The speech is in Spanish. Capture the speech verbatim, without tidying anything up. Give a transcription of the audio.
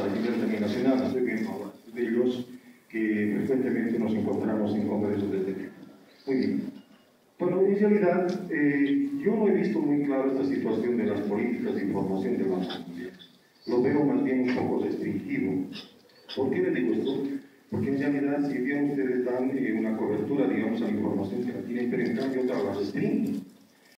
a nivel también nacional, estoy viendo a de ellos que frecuentemente nos encontramos en congresos del tema. Muy bien. Bueno, en realidad, eh, yo no he visto muy claro esta situación de las políticas de información de Banco Mundial. Lo veo más bien un poco restringido. ¿Por qué le digo esto? Porque en realidad, si bien ustedes dan eh, una cobertura, digamos, a la información que la tienen, pero en cambio otra la restringen.